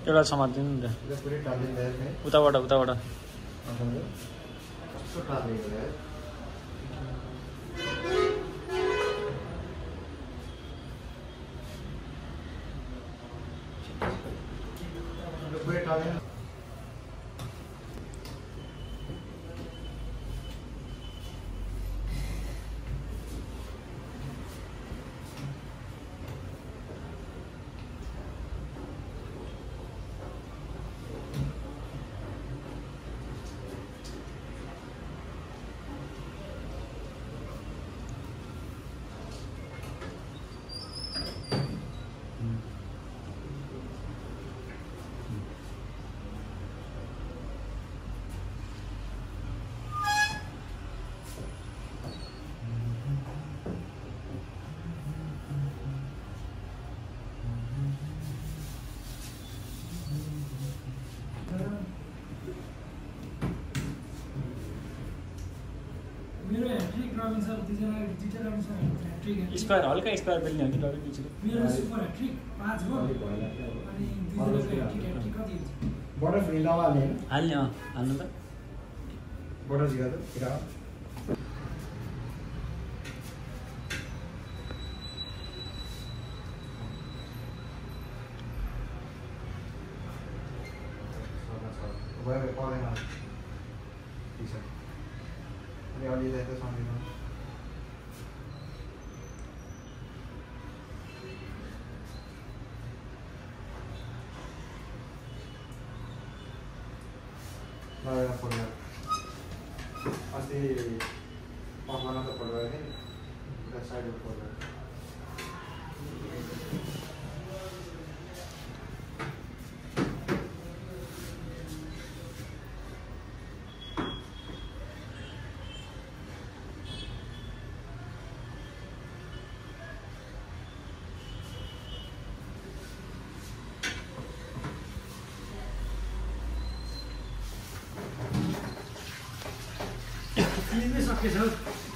एउटा समात्दिनु नि त उताबाट स्क्वायर हल्का स्क्वायर बेल्ने हो कि डरै पिछे मेरो सुपर ह्याट्रिक 5 हो अनि ह्याट्रिक कति हुन्छ बडा फ्री नवाल्ने हाल्ने हाल्नु त बडा जिगा त किरा गएर पढेमा ठीक छ अनि अलि त सम्झिनु नयाँ फोल्डर अस्ति पकाउन त फोल्डर नि एउटा साइड फोल्डर फ्रिजमै सकेछ हौ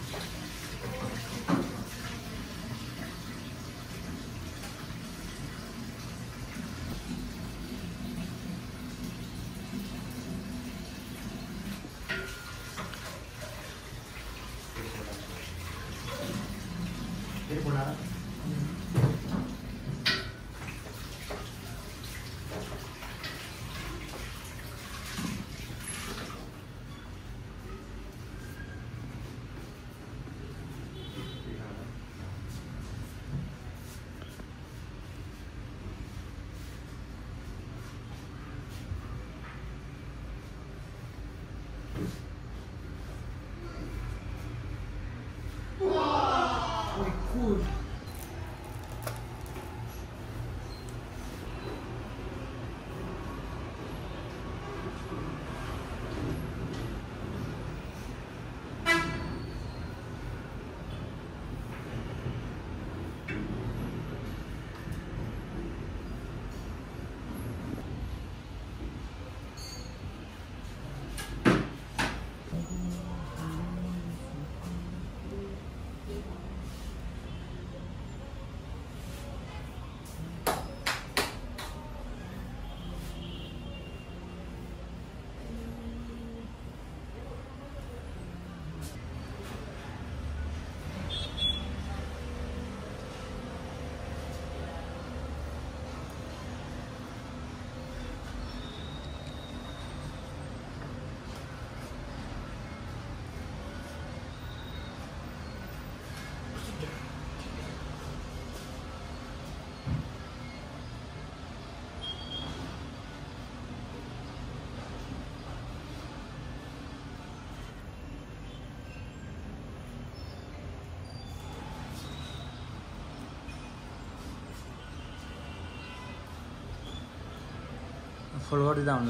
फोल्ड गरिदिँदा हुन्छ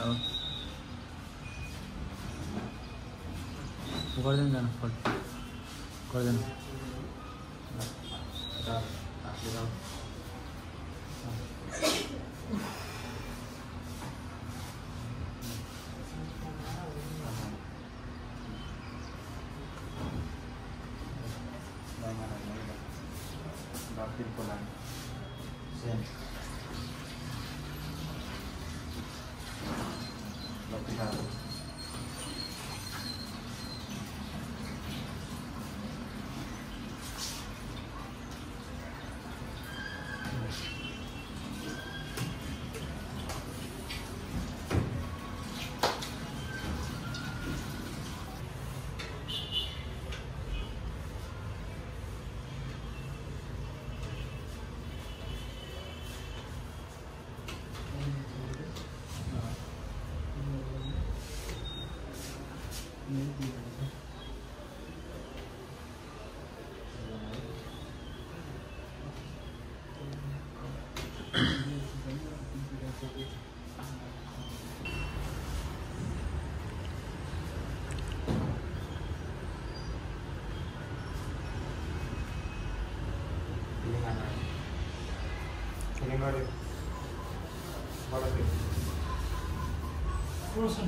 अब गर्दैन जानु फोल्ड गर्दैन Frozen.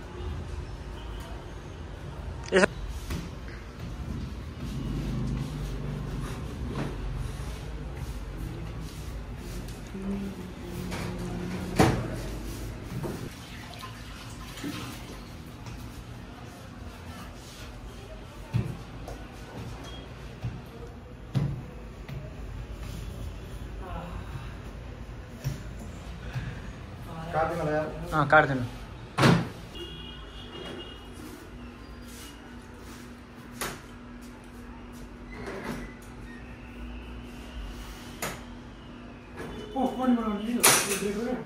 काटिदिनु होला यार। काट्दिनु पोफ पनि बनाउने नि यो ब्रेकको क्या।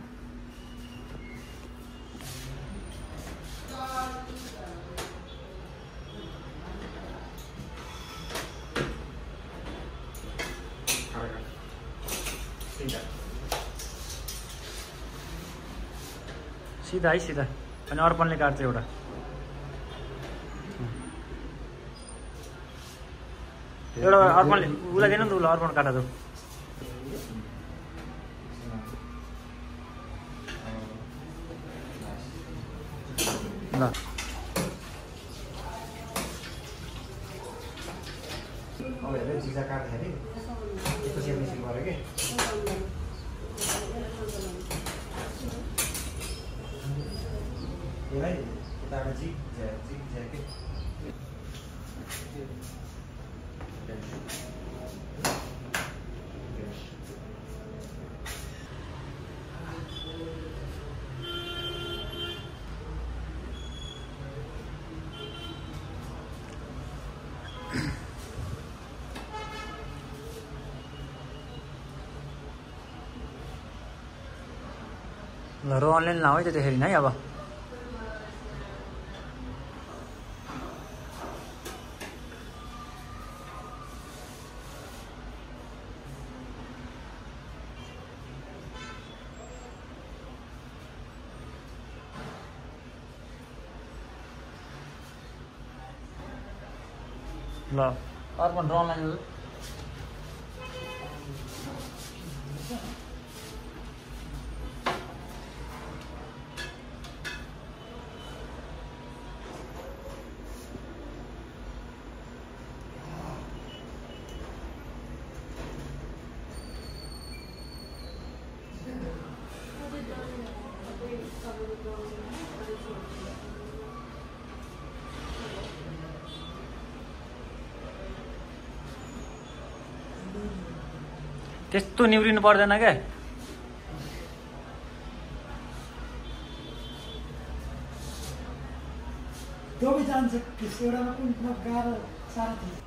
सिधा है सिधा अनि अर्पणले काट्छ एउटा एउटा अर्पणले उसलाई दिनु नि त उसलाई अर्पण काटा दो ल अब हेर्दै जिजा काट्दाखेरि यस्तो सेमिसी गऱ्यो कि यसलाई यताबाट जिग ज्याकेट ल रो अनलाइन लाऊ है त्यतिखेरि नै अब ल अर्पण रो अनलाइन त्यस्तो निउरिनु पर्दैन क्या त्यो पनि जान्छ एउटामा पनि गाह्रो साह्रो थियो।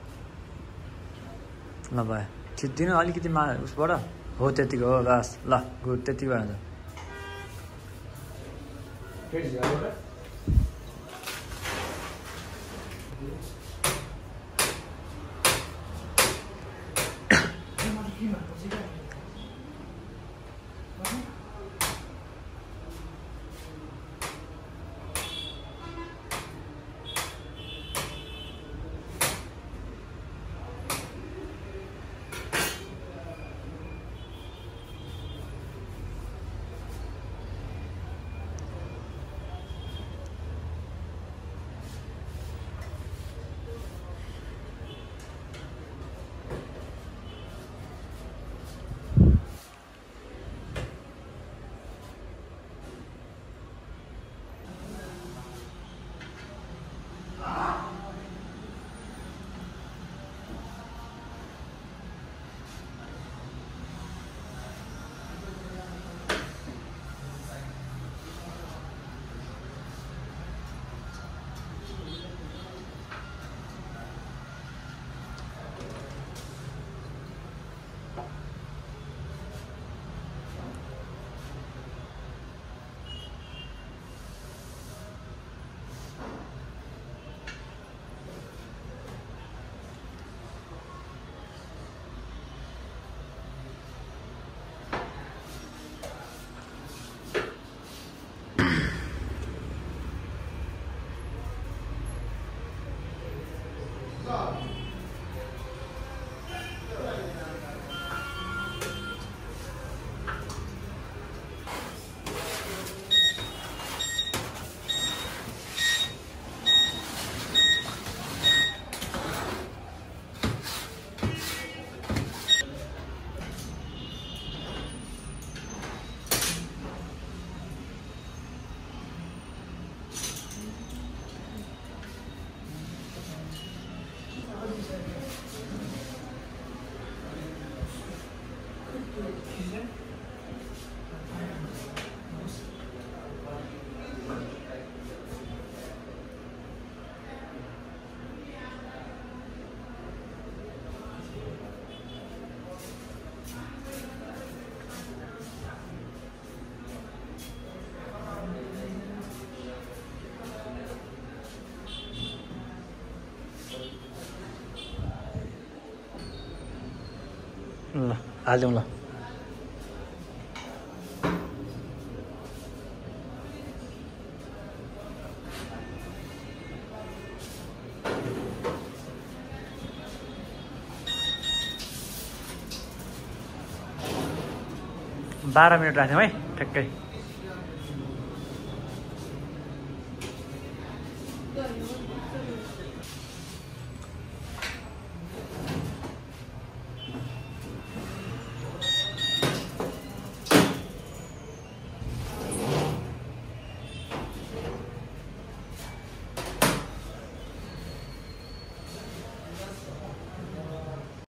ल भयो छिट्दिनु अलिकति उसबाट हो त्यतिको हो बस ल गुड त्यति भयो ल हालिदिउँ ल। बाह्र मिनट राख्यौँ है ठ्याक्कै।